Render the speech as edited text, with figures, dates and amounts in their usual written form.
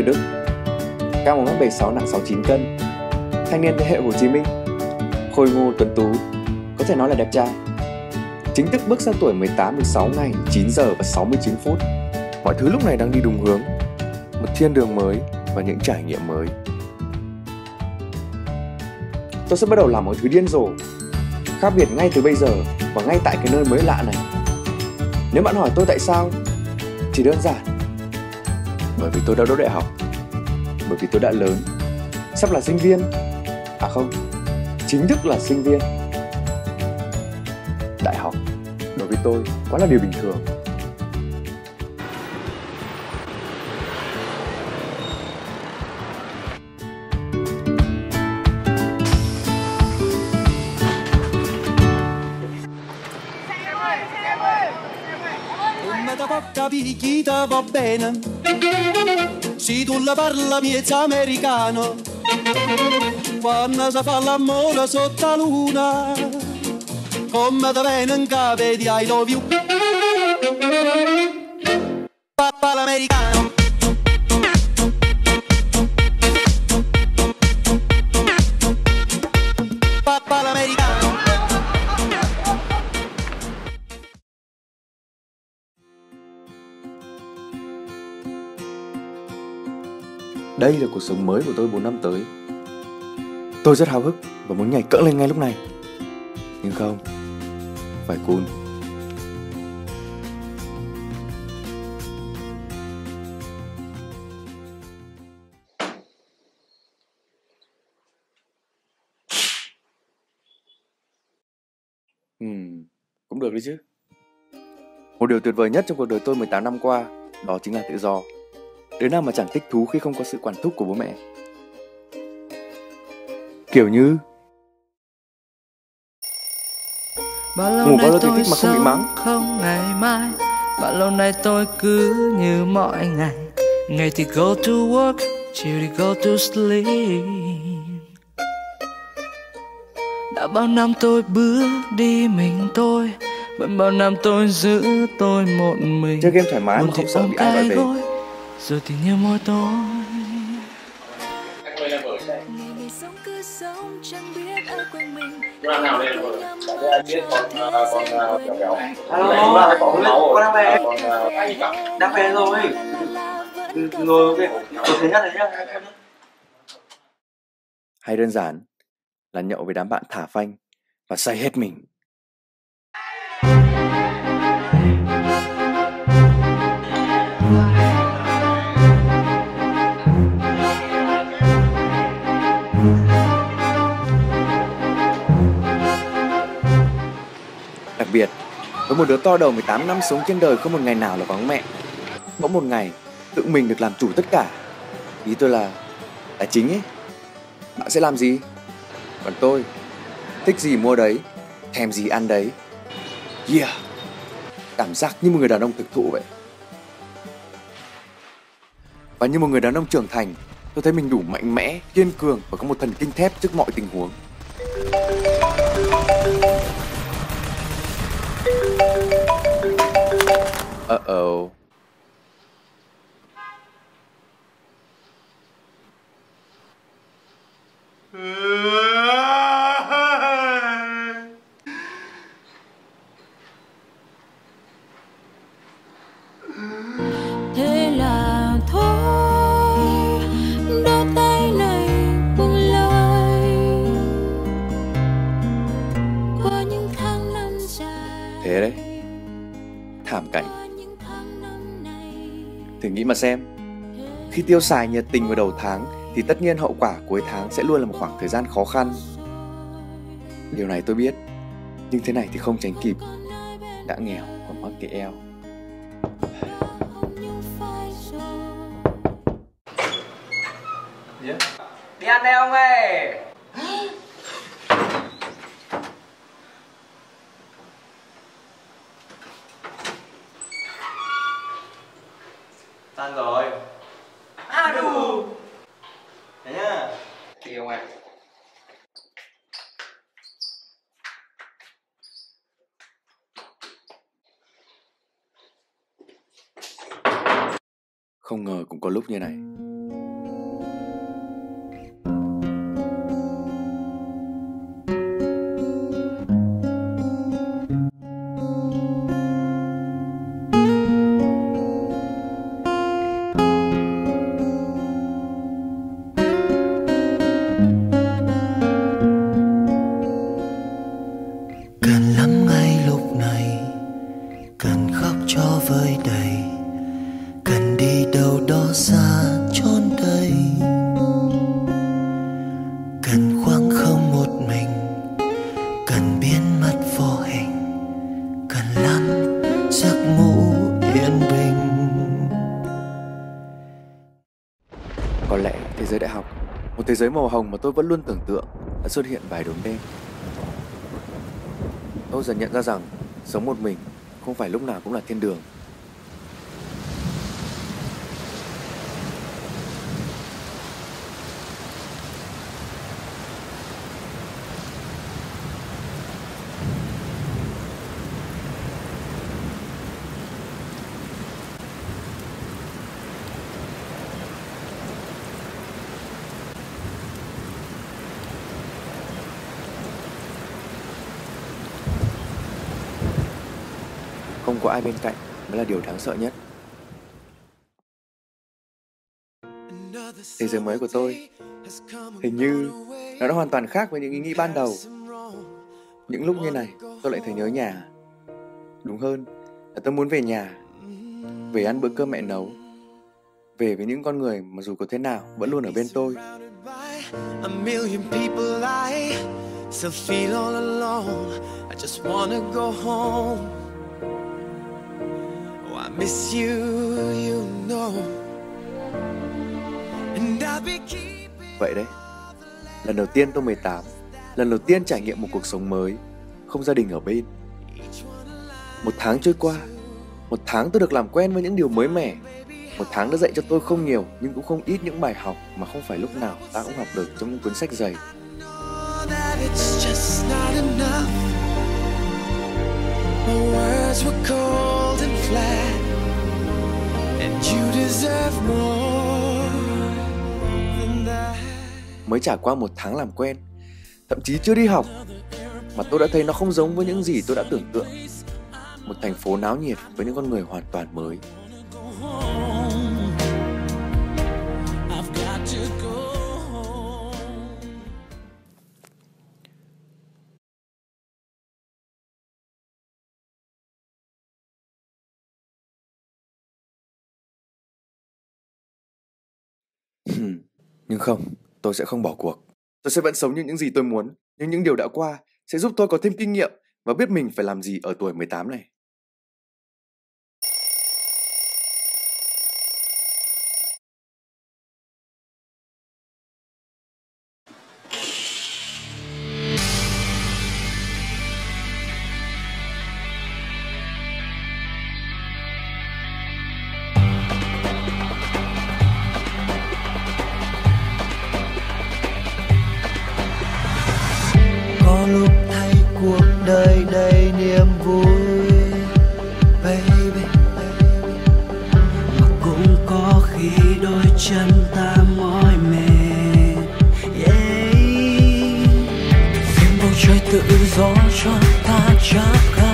người Đức, cao 1m76, nặng 69 cân, thanh niên thế hệ Hồ Chí Minh, khôi ngô tuấn tú, có thể nói là đẹp trai. Chính thức bước sang tuổi 18 được 6 ngày, 9 giờ và 69 phút. Mọi thứ lúc này đang đi đúng hướng, một thiên đường mới và những trải nghiệm mới. Tôi sẽ bắt đầu làm mọi thứ điên rồ, khác biệt ngay từ bây giờ và ngay tại cái nơi mới lạ này. Nếu bạn hỏi tôi tại sao, chỉ đơn giản bởi vì tôi đã đỗ đại học, bởi vì tôi đã lớn, sắp là sinh viên. À không, chính thức là sinh viên. Đại học đối với tôi quá là điều bình thường. Picchita va bene, si tu la parla miezza americano, quando si fa l'amore sotto la luna, come da bene in cave di I love you, papà l'americano. Papà l'americano. Đây là cuộc sống mới của tôi 4 năm tới. Tôi rất háo hức và muốn nhảy cẫng lên ngay lúc này. Nhưng không, phải cool. Cũng được đấy chứ. Một điều tuyệt vời nhất trong cuộc đời tôi 18 năm qua, đó chính là tự do. Đứa nào mà chẳng thích thú khi không có sự quản thúc của bố mẹ. Kiểu như ngủ bao lâu thì thích mà không bị mắng. Không ngày mai, bao lâu nay tôi cứ như mọi ngày. Ngày thì go to work, chiều thì go to sleep. Đã bao năm tôi bước đi mình tôi, vẫn bao năm tôi giữ tôi một mình. Chơi game thoải mái mà không sợ bị ai gọi về. Rồi thì như môi tôi. Ngày sống cứ sống chẳng biết ai quanh mình. Làm nào đây rồi? Anh biết con béo béo. Alo, con đang về. Anh Đang về rồi. Ngồi cái tôi thấy nhất đấy nhá. Hay đơn giản là nhậu với đám bạn thả phanh và say hết mình. Đặc biệt, với một đứa to đầu 18 năm sống trên đời không một ngày nào là vắng mẹ. Bỗng một ngày, tự mình được làm chủ tất cả. Ý tôi là tài chính ấy. Bạn sẽ làm gì? Còn tôi, thích gì mua đấy, thèm gì ăn đấy. Yeah, cảm giác như một người đàn ông thực thụ vậy. Và như một người đàn ông trưởng thành, tôi thấy mình đủ mạnh mẽ, kiên cường và có một thần kinh thép trước mọi tình huống. Uh-oh. Thế là thôi, đôi tay này buông lơi qua những tháng năm dài. Thế đấy, thảm cảnh. Thử nghĩ mà xem, khi tiêu xài nhiệt tình vào đầu tháng thì tất nhiên hậu quả cuối tháng sẽ luôn là một khoảng thời gian khó khăn. Điều này tôi biết, nhưng thế này thì không tránh kịp. Đã nghèo còn mắc cái eo. Đi ăn đây ông ơi. Tan rồi. À đủ. Thế nhá. Đi ông ơi. Không ngờ cũng có lúc như này. cần khoảng không một mình, cần biến mất vô hình, cần lắm giấc ngủ yên bình. Có lẽ thế giới đại học, một thế giới màu hồng mà tôi vẫn luôn tưởng tượng, đã xuất hiện vài đốm đen. Tôi dần nhận ra rằng sống một mình không phải lúc nào cũng là thiên đường. Không có ai bên cạnh mới là điều đáng sợ nhất. Thế giới mới của tôi hình như nó đã hoàn toàn khác với những ý nghĩ ban đầu. Những lúc như này tôi lại thấy nhớ nhà. Đúng hơn là tôi muốn về nhà, về ăn bữa cơm mẹ nấu, về với những con người mà dù có thế nào vẫn luôn ở bên tôi. A million people lie, still feel all alone. I just wanna go home. Oh, I miss you, you know. And I'll be keeping. Vậy đấy, lần đầu tiên tôi 18, lần đầu tiên trải nghiệm một cuộc sống mới, không gia đình ở bên. Một tháng trôi qua, một tháng tôi được làm quen với những điều mới mẻ. Một tháng đã dạy cho tôi không nhiều nhưng cũng không ít những bài học mà không phải lúc nào ta cũng học được trong những cuốn sách dày. Mới trải qua một tháng làm quen, thậm chí chưa đi học, mà tôi đã thấy nó không giống với những gì tôi đã tưởng tượng. Một thành phố náo nhiệt với những con người hoàn toàn mới. Nhưng không, tôi sẽ không bỏ cuộc. Tôi sẽ vẫn sống như những gì tôi muốn, nhưng những điều đã qua sẽ giúp tôi có thêm kinh nghiệm và biết mình phải làm gì ở tuổi 18 này. Có lúc thấy cuộc đời đầy niềm vui, baby. Mà cũng có khi đôi chân ta mỏi mệt, yeah. Phiên bầu trời tự do cho ta chắp cánh.